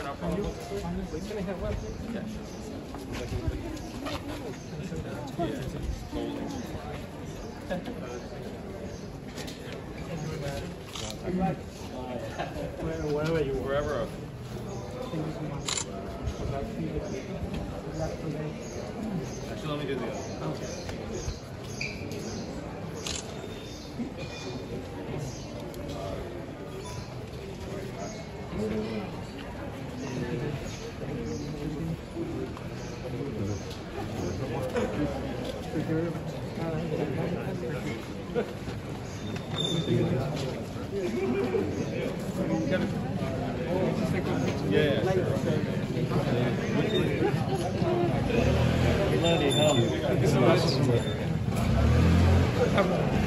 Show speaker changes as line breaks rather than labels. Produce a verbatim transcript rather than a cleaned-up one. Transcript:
Wherever you
Wherever.
Thank you so much.
Actually, let me do the other.
Okay.
Yeah, yeah, sure.
Bloody hell.